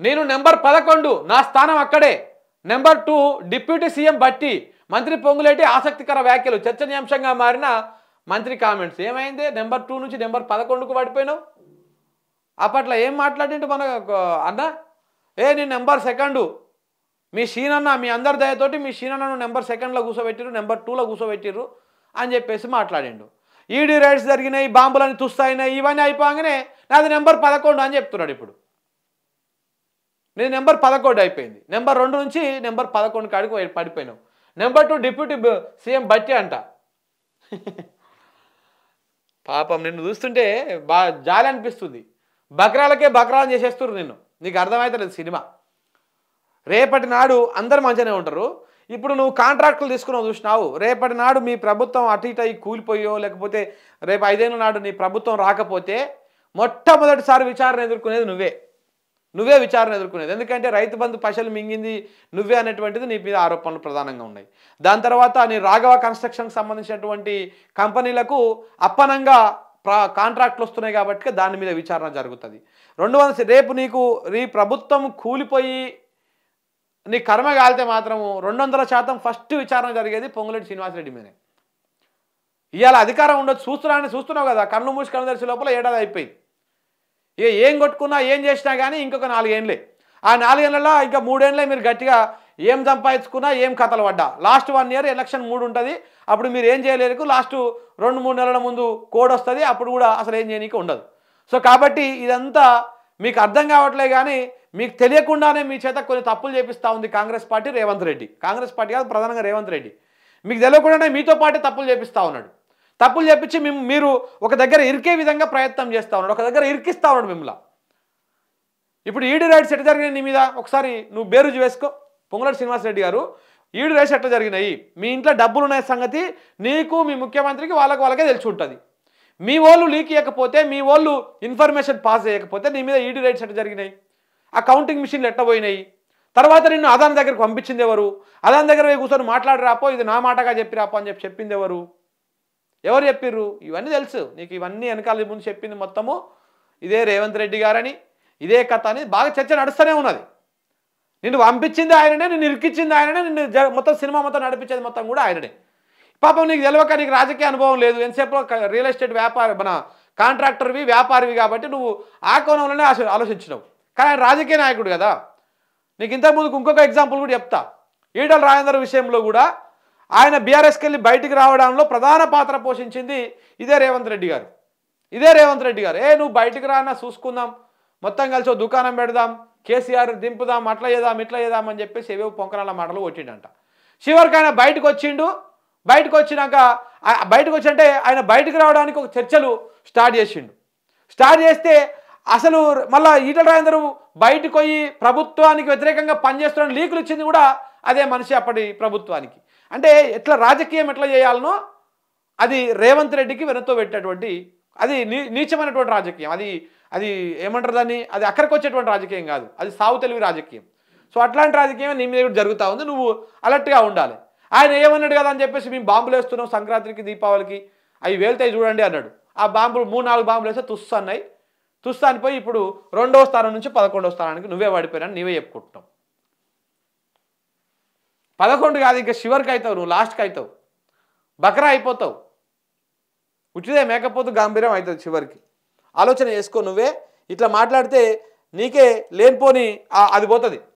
నేను నెంబర్ 11 నా స్థానం అక్కడే. నెంబర్ 2 డిప్యూటీ సీఎం బట్టి మంత్రి పొంగులేటి ఆసక్తికర వ్యాఖ్యలు చర్చనీయాంశంగా మారిన మంత్రి కామెంట్స్. ఏమైంది? నెంబర్ 2 నుంచి నెంబర్ 11కు పడిపోయినావు. అప్పట్లో ఏం మాట్లాడిండు మన అన్న? నేను నెంబర్ 2 మీ షీనన్న మీ అందరి దయతోటి మీ షీనన్నను నెంబర్ 2లో కూర్చోబెట్టిరు, నెంబర్ 2లో కూర్చోబెట్టిరు అని చెప్పేసి మాట్లాడిండు. ఈడీ రైడ్స్ జరిగినాయి, బాంబులని తుస్తాయినాయి, ఇవన్నీ అయిపోగానే నాది నెంబర్ 11 అని చెప్తున్నాడు. ఇప్పుడు నేను నెంబర్ 11 అయిపోయింది. నెంబర్ 2 నుంచి నెంబర్ 11 కాడికి పడిపోయినావు. నెంబర్ 2 డిప్యూటీ సీఎం బట్టి అంట. పాపం నిన్ను చూస్తుంటే బాగా జాలి అనిపిస్తుంది. బక్రాలకే బక్రాలు చేసేస్తున్నారు నిన్ను. నీకు అర్థమవుతలేదు సినిమా. రేపటి నాడు అందరు మంచిగానే ఉంటారు. ఇప్పుడు నువ్వు కాంట్రాక్టులు తీసుకున్నావు చూసినావు. రేపటి నాడు మీ ప్రభుత్వం అటు ఇటు అయి కూలిపోయో లేకపోతే రేపు 5 ఏళ్ళ నాడు నీ ప్రభుత్వం రాకపోతే మొట్టమొదటిసారి విచారణ ఎదుర్కొనేది నువ్వే విచారణ ఎదుర్కొనేది. ఎందుకంటే రైతు బంధు పైసలు మింగింది నువ్వే అనేటువంటిది నీ మీద ఆరోపణలు ప్రధానంగా ఉన్నాయి. దాని తర్వాత నీ రాఘవ కన్స్ట్రక్షన్కి సంబంధించినటువంటి కంపెనీలకు అప్పనంగా కాంట్రాక్ట్లు వస్తున్నాయి కాబట్టి దాని మీద విచారణ జరుగుతుంది. రేపు నీకు నీ ప్రభుత్వం కూలిపోయి నీ కర్మ కాలితే మాత్రము 200% ఫస్ట్ విచారణ జరిగేది పొంగులేటి శ్రీనివాసరెడ్డి మీదే. ఇవాళ అధికారం ఉండొచ్చు, చూస్తున్నావు కదా. కన్ను మూసి కన్ను తెరిచే లోపల ఏడాది అయిపోయింది. ఇక ఏం కొట్టుకున్నా ఏం చేసినా కానీ ఇంకొక 4 ఏళ్ళే. ఆ 4 ఏళ్ళలో ఇంకా 3 ఏళ్ళే మీరు గట్టిగా ఏం సంపాదించుకున్నా ఏం కథలు పడ్డా. లాస్ట్ 1 ఇయర్ ఎలక్షన్ 3 ఉంటుంది. అప్పుడు మీరు ఏం చేయలేరు. లాస్ట్ 2-3 నెలల ముందు కోడ్ వస్తుంది. అప్పుడు కూడా అసలు ఏం చేయనీకి ఉండదు. సో కాబట్టి ఇదంతా మీకు అర్థం కావట్లే. కానీ మీకు తెలియకుండానే మీ చేత కొన్ని తప్పులు చేపిస్తూ ఉంది కాంగ్రెస్ పార్టీ, రేవంత్ రెడ్డి. కాంగ్రెస్ పార్టీ కాదు, ప్రధానంగా రేవంత్ రెడ్డి. మీకు తెలియకుండానే మీతో పాటే తప్పులు చేపిస్తూ ఉన్నాడు. తప్పులు చెప్పించి మీరు ఒక దగ్గర ఇరికే విధంగా ప్రయత్నం చేస్తూ ఉన్నాడు, ఒక దగ్గర ఇరికిస్తూ ఉన్నాడు మిమ్మల్ని. ఇప్పుడు ఈడీ రైడ్స్ ఎట్లా జరిగినాయి నీ మీద ఒకసారి నువ్వు బేరుజు వేసుకో. పొంగులేటి శ్రీనివాసరెడ్డి గారు, ఈడీ రైడ్స్ ఎట్లా జరిగినాయి? మీ ఇంట్లో డబ్బులు ఉన్న సంగతి నీకు మీ ముఖ్యమంత్రికి వాళ్ళకే తెలిసి ఉంటుంది. మీ వాళ్ళు లీక్ ఇవ్వకపోతే, మీ వాళ్ళు ఇన్ఫర్మేషన్ పాస్ చేయకపోతే నీ మీద ఈడీ రైడ్స్ ఎట్లా జరిగినాయి? ఆ కౌంటింగ్ మిషన్లు ఎట్లా పోయినాయి? తర్వాత నిన్ను అదాని దగ్గరికి పంపించింది ఎవరు? అదాని దగ్గర పోయి కూర్చొని మాట్లాడరాపో, ఇది నా మాటగా చెప్పిరాపో అని చెప్పింది ఎవరు చెప్పిర్రు? ఇవన్నీ తెలుసు నీకు. ఇవన్నీ వెనకాల ముందు చెప్పింది మొత్తము ఇదే రేవంత్ రెడ్డి గారని, ఇదే కథ అని బాగా చర్చ నడుస్తూనే ఉన్నది. నిన్ను పంపించింది ఆయననే, నిన్ను ఇరికిచ్చింది ఆయననే, నిన్ను మొత్తం సినిమా మొత్తం నడిపించేది మొత్తం కూడా ఆయననే. పాపం నీకు తెలియక నీకు రాజకీయ అనుభవం లేదు. ఎంతసేపు రియల్ ఎస్టేట్ మన కాంట్రాక్టర్వి వ్యాపారివి కాబట్టి నువ్వు ఆ కోణంలోనే ఆలోచించినావు. కానీ ఆయన రాజకీయ నాయకుడు కదా. నీకు ఇంతకుముందుకు ఇంకొక ఎగ్జాంపుల్ కూడా చెప్తా. ఈటల రాజేందర్ విషయంలో కూడా ఆయన బీఆర్ఎస్కి వెళ్ళి బయటికి రావడంలో ప్రధాన పాత్ర పోషించింది ఇదే రేవంత్ రెడ్డి గారు. నువ్వు బయటికి రానా చూసుకుందాం, మొత్తం కలిసి దుకాణం పెడదాం, కేసీఆర్ దింపుదాం, అట్లా చేద్దాం ఇట్లా చేద్దాం అని చెప్పేసి ఏవేవో పొంకరాల మాటలు కొట్టిండంట. చివరికి ఆయన బయటకు వచ్చిండు. బయటకు వచ్చింటే ఆయన బయటకు రావడానికి ఒక చర్చలు స్టార్ట్ చేస్తే అసలు మళ్ళీ ఈటల రాజేందర్ బయటకు పోయి ప్రభుత్వానికి వ్యతిరేకంగా పనిచేస్తున్న లీకులు ఇచ్చింది కూడా అదే మనిషి అప్పటి ప్రభుత్వానికి. అంటే ఎట్లా రాజకీయం ఎట్లా చేయాలనో అది రేవంత్ రెడ్డికి వెనతో పెట్టేటువంటి అది నీచమైనటువంటి రాజకీయం. అది ఏమంటారు దాన్ని, అది అక్కడికి వచ్చేటువంటి రాజకీయం కాదు, అది సావు తెలివి రాజకీయం. సో అట్లాంటి రాజకీయం నీ మీద జరుగుతూ ఉంది. నువ్వు అలర్ట్గా ఉండాలి. ఆయన ఏమన్నాడు కదా అని చెప్పేసి మేము బాంబులు వేస్తున్నాం సంక్రాంతికి దీపావళికి, అవి వెళ్తాయి చూడండి అన్నాడు. ఆ బాంబులు 3-4 బాంబులు వేస్తే తుస్సు అనిపోయి ఇప్పుడు 2వ స్థానం నుంచి 11వ స్థానానికి నువ్వే పడిపోయినా నీవే చెప్పుకుంటున్నావు. 11 కాదు, ఇంకా చివరికి అవుతావు, నువ్వు లాస్ట్కి అవుతావు, బకరా అయిపోతావు. ఉచిదే మేకపోతు గాంభీర్యం అవుతుంది చివరికి. ఆలోచన చేసుకో. నువ్వే ఇట్లా మాట్లాడితే నీకే లేనిపోని అది పోతుంది.